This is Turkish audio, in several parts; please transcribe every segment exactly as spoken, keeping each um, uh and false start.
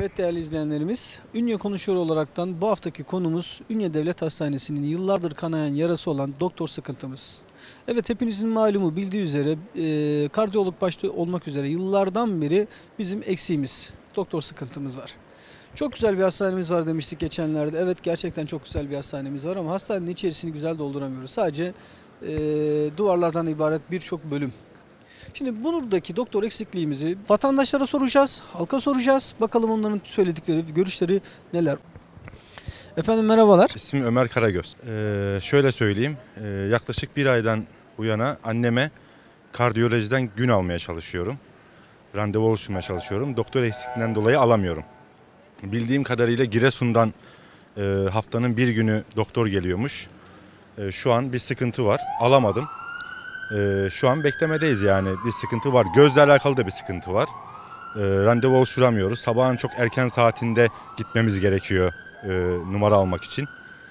Evet değerli izleyenlerimiz, Ünye Konuşuyor olaraktan bu haftaki konumuz Ünye Devlet Hastanesi'nin yıllardır kanayan yarası olan doktor sıkıntımız. Evet hepinizin malumu bildiği üzere e, kardiyolog başta olmak üzere yıllardan beri bizim eksiğimiz, doktor sıkıntımız var. Çok güzel bir hastanemiz var demiştik geçenlerde. Evet gerçekten çok güzel bir hastanemiz var ama hastanenin içerisini güzel dolduramıyoruz. Sadece e, duvarlardan ibaret birçok bölüm. Şimdi buradaki doktor eksikliğimizi vatandaşlara soracağız, halka soracağız. Bakalım onların söyledikleri, görüşleri neler? Efendim merhabalar. İsmim Ömer Karagöz. Ee, şöyle söyleyeyim, ee, yaklaşık bir aydan bu yana anneme kardiyolojiden gün almaya çalışıyorum. Randevu oluşturmaya çalışıyorum. Doktor eksikliğinden dolayı alamıyorum. Bildiğim kadarıyla Giresun'dan e, haftanın bir günü doktor geliyormuş. E, şu an bir sıkıntı var, alamadım. E, şu an beklemedeyiz yani bir sıkıntı var. Gözle alakalı da bir sıkıntı var. E, randevu oluşturamıyoruz. Sabahın çok erken saatinde gitmemiz gerekiyor e, numara almak için.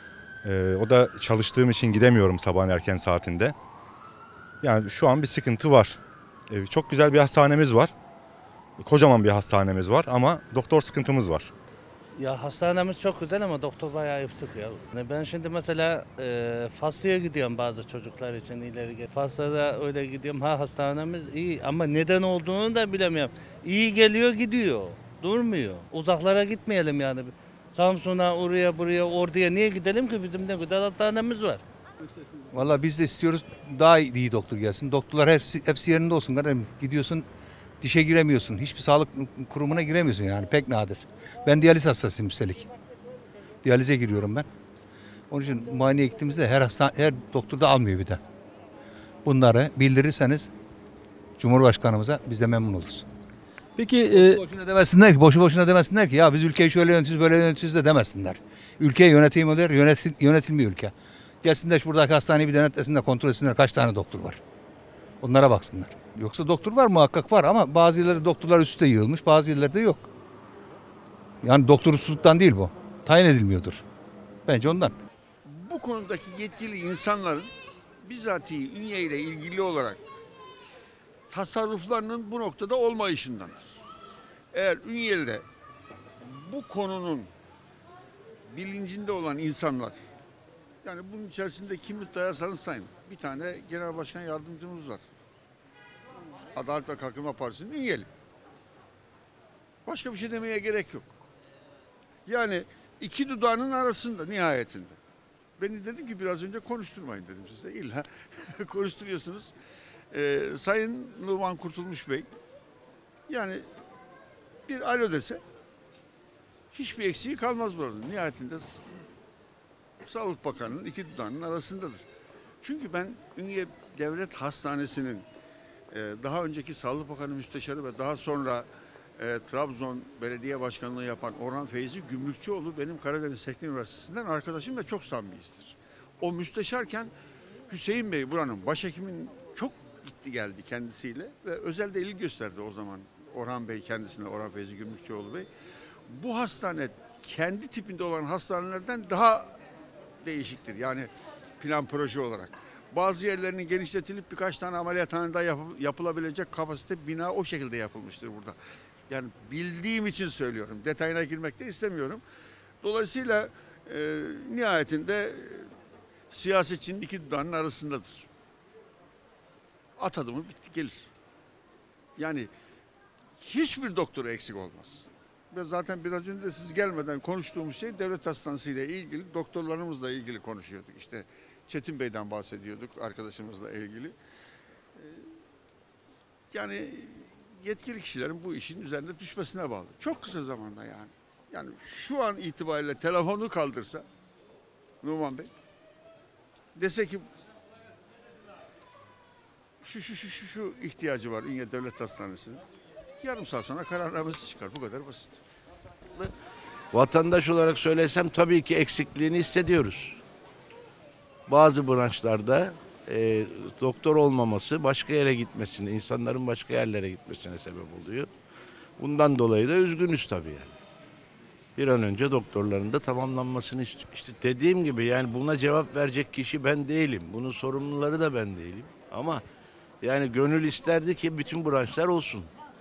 E, o da çalıştığım için gidemiyorum sabahın erken saatinde. Yani şu an bir sıkıntı var. E, çok güzel bir hastanemiz var. Kocaman bir hastanemiz var ama doktor sıkıntımız var. Ya hastanemiz çok güzel ama doktor bayağı eksik ya. Yani ben şimdi mesela e, Faslı'ya gidiyorum bazı çocuklar için ileri gel. Faslı'da öyle gidiyorum. Ha hastanemiz iyi ama neden olduğunu da bilemiyorum. İyi geliyor gidiyor. Durmuyor. Uzaklara gitmeyelim yani. Samsun'a, oraya, buraya, orduya niye gidelim ki? Bizim de güzel hastanemiz var. Vallahi biz de istiyoruz daha iyi, iyi doktor gelsin. Doktorlar hepsi, hepsi yerinde olsun. Kardeşim gidiyorsun dişe giremiyorsun. Hiçbir sağlık kurumuna giremiyorsun yani pek nadir. Ben diyaliz hastasıyım üstelik. Diyalize giriyorum ben. Onun için muayene gittiğimizde her hasta, her doktor da almıyor bir de. Bunları bildirirseniz Cumhurbaşkanımıza biz de memnun oluruz. Peki e, Boşu boşuna demesinler ki, boşu boşuna demesinler ki ya biz ülkeyi şöyle yönetiyoruz böyle yönetiyoruz de demesinler. Ülkeyi yönetemiyorlar, yönetil, yönetilmiyor ülke. Gelsinler buradaki hastaneyi bir denetlesinler, kontrol etsinler kaç tane doktor var. Onlara baksınlar. Yoksa doktor var muhakkak var ama bazı yerlerde doktorlar üstte yığılmış, bazı yerlerde yok. Yani doktorsuzluktan değil bu. Tayin edilmiyordur. Bence ondan. Bu konudaki yetkili insanların bizatihi Ünye ile ilgili olarak tasarruflarının bu noktada olmayışındandır. Eğer Ünye'de bu konunun bilincinde olan insanlar, yani bunun içerisinde kimi dayarsanız sayın, bir tane genel başkan yardımcımız var. Adalet ve Kalkınma Partisi'nin Ünyeli. Başka bir şey demeye gerek yok. Yani iki dudağının arasında nihayetinde. Beni dedim ki biraz önce konuşturmayın dedim size. İlla konuşturuyorsunuz. Ee, Sayın Numan Kurtulmuş Bey, yani bir alo dese hiçbir eksiği kalmaz burada. Nihayetinde Sağlık Bakanı'nın iki dudağının arasındadır. Çünkü ben Ünye Devlet Hastanesi'nin e, daha önceki Sağlık Bakanı Müsteşarı ve daha sonra e, Trabzon Belediye Başkanlığı yapan Orhan Feyzi Gümrükçüoğlu benim Karadeniz Teknik Üniversitesi'nden arkadaşım ve çok samimiyizdir. O müsteşarken Hüseyin Bey buranın başhekimin çok gitti geldi kendisiyle ve özel de ilgi gösterdi o zaman Orhan Bey kendisine, Orhan Feyzi Gümrükçüoğlu Bey. Bu hastane kendi tipinde olan hastanelerden daha değişiktir. Yani plan proje olarak. Bazı yerlerinin genişletilip birkaç tane ameliyathane daha yap yapılabilecek kapasite bina o şekilde yapılmıştır burada. Yani bildiğim için söylüyorum. Detayına girmek de istemiyorum. Dolayısıyla e, nihayetinde e, siyasetçinin iki dudağının arasındadır. At adımı bitti gelir. Yani hiçbir doktora eksik olmaz. Ve zaten biraz önce de siz gelmeden konuştuğumuz şey devlet hastanesi ile ilgili, doktorlarımızla ilgili konuşuyorduk. İşte Çetin Bey'den bahsediyorduk arkadaşımızla ilgili. Yani yetkili kişilerin bu işin üzerinde düşmesine bağlı. Çok kısa zamanda yani. Yani şu an itibariyle telefonu kaldırsa Numan Bey dese ki şu şu şu şu, şu ihtiyacı var Ünye Devlet Hastanesi'nin. Yarım saat sonra kararnamesi çıkar. Bu kadar basit. Vatandaş olarak söylesem tabii ki eksikliğini hissediyoruz. Bazı branşlarda e, doktor olmaması başka yere gitmesine, insanların başka yerlere gitmesine sebep oluyor. Bundan dolayı da üzgünüz tabii yani. Bir an önce doktorların da tamamlanmasını istiyor. İşte dediğim gibi yani buna cevap verecek kişi ben değilim. Bunun sorumluları da ben değilim. Ama yani gönül isterdi ki bütün branşlar olsun.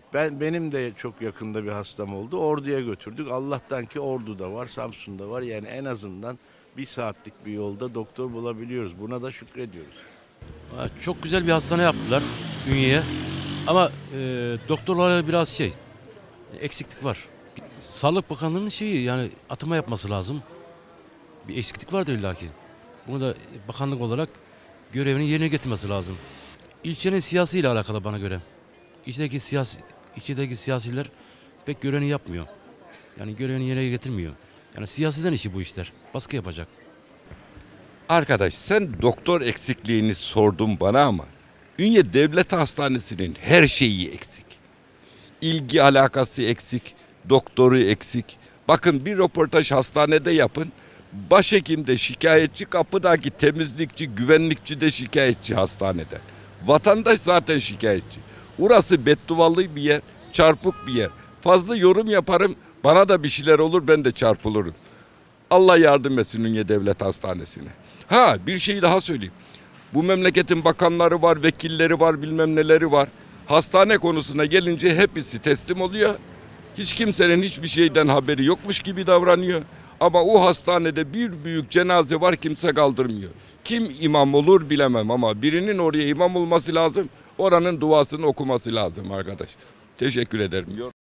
Ben benim de çok yakında bir hastam oldu. Ordu'ya götürdük. Allah'tan ki Ordu'da var, Samsun'da var. Yani en azından bir saatlik bir yolda doktor bulabiliyoruz. Buna da şükrediyoruz. Ha, Çok güzel bir hastane yaptılar Ünye'ye. Ama e, doktorlara biraz şey, eksiklik var. Sağlık Bakanlığı'nın şeyi yani atama yapması lazım. Bir eksiklik vardır illaki. Bunu da bakanlık olarak görevini yerine getirmesi lazım. İlçenin siyasiyle alakalı bana göre. İçteki siyasi, içindeki siyasiler pek görevini yapmıyor. Yani görevini yerine getirmiyor. Yani siyasiden işi bu işler. Baskı yapacak. Arkadaş sen doktor eksikliğini sordun bana ama Ünye Devlet Hastanesi'nin her şeyi eksik. İlgi alakası eksik, doktoru eksik. Bakın bir röportaj hastanede yapın. Başhekim de şikayetçi, kapıdaki temizlikçi, güvenlikçi de şikayetçi hastaneden. Vatandaş zaten şikayetçi. Burası bedduvalı bir yer, çarpık bir yer. Fazla yorum yaparım, bana da bir şeyler olur, ben de çarpılırım. Allah yardım etsin Ünye Devlet Hastanesi'ne. Ha bir şey daha söyleyeyim. Bu memleketin bakanları var, vekilleri var, bilmem neleri var. Hastane konusuna gelince hepsi teslim oluyor. Hiç kimsenin hiçbir şeyden haberi yokmuş gibi davranıyor. Ama o hastanede bir büyük cenaze var, kimse kaldırmıyor. Kim imam olur bilemem ama birinin oraya imam olması lazım. Oranın duasını okuması lazım arkadaş. Teşekkür ederim.